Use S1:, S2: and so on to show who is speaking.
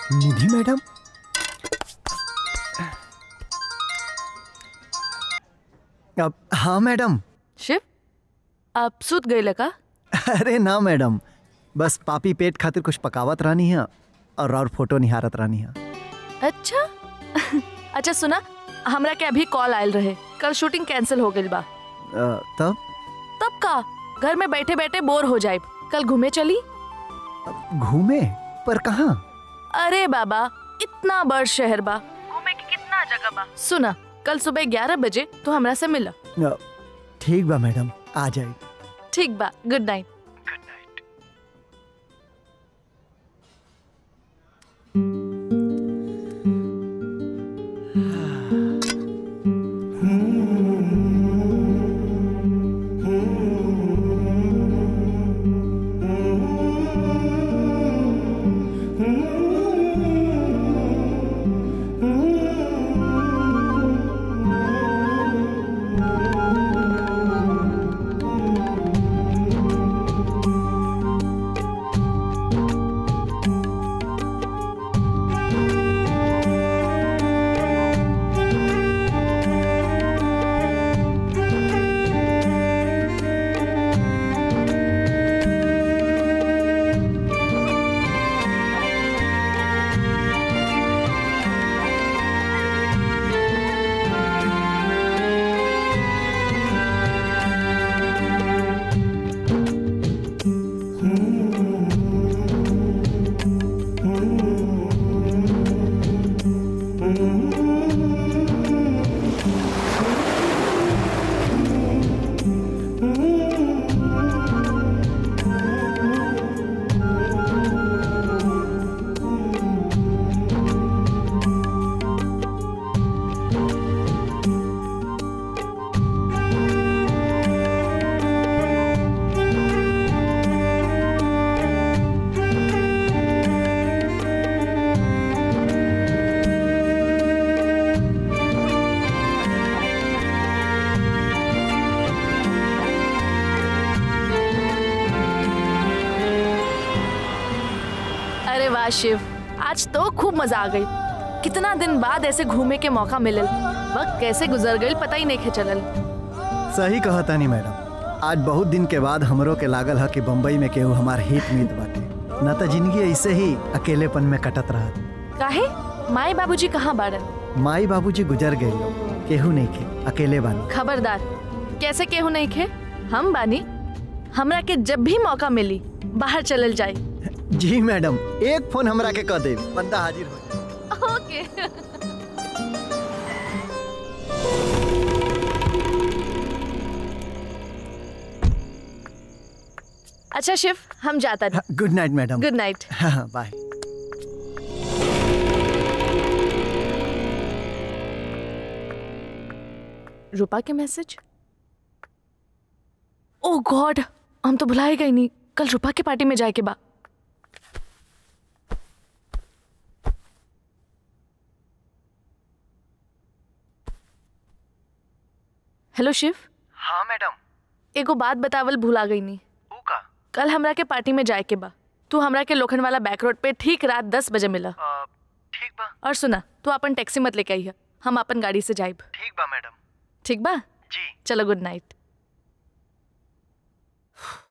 S1: निधि madam, अब हाँ madam.
S2: Shiv, आप सुत गए लगा?
S1: अरे ना मैडम, बस पापी पेट खातिर कुछ पकावत रानी है और फोटो निहारत रानी है।
S2: अच्छा अच्छा सुना, हमरा के अभी कॉल आयल रहे, कल शूटिंग कैंसिल हो गई बा।
S1: तब
S2: तब का घर में बैठे बैठे बोर हो जाए, कल घूमे चली।
S1: घूमे? पर कहाँ?
S2: अरे बाबा, इतना बड़ शहर बा, घूमे की कितना जगह बा। सुना, कल सुबह 11 बजे तो हमरा से मिला।
S1: ठीक बा मैडम, आ जाए।
S2: ठीक बा, गुड नाइट।
S1: Good night.
S2: अरे वाह शिव, आज तो खूब मजा आ गई। कितना दिन बाद ऐसे घूमे के मौका मिलल, वक्त कैसे गुजर गई पता ही नहीं चलल।
S1: सही कहा तानी मैडम, आज बहुत दिन के बाद हमरो के लागल है कि बम्बई में केहू हमार हित मीत बाटे, न तो जिंदगी ऐसे ही अकेलेपन में कटत रहा।
S2: काहे? माई बाबूजी कहाँ बाड़न?
S1: माई बाबूजी गुजर गए, केहू नहीं खे, अकेले बानी।
S2: खबरदार, कैसे केहू नहीं खे? हम बानी, हमरा के जब भी मौका मिली बाहर चलल जाए।
S1: जी मैडम, एक फोन हमरा के कह दे, बंदा हाजिर हो।
S2: ओके। अच्छा शिव, हम जाता नहीं।
S1: Good night madam.
S2: Good night.
S1: हाँ, बाय।
S2: रूपा के मैसेज। ओह गॉड, हम तो भुला ही गई नहीं, कल रूपा के पार्टी में जाए के बा। हेलो शिव।
S1: हाँ मैडम।
S2: एगो बात बतावल भुला गई नहीं।
S1: ऊ का?
S2: कल हमरा के पार्टी में जाए के बा, तू हमरा के लोखंड वाला बैक रोड पे ठीक रात 10 बजे मिला।
S1: ठीक बा।
S2: और सुना, तू अपन टैक्सी मत लेके आई है, हम अपन गाड़ी से जाइब।
S1: ठीक बा मैडम।
S2: ठीक बा?
S1: जी।
S2: चलो, गुड नाइट।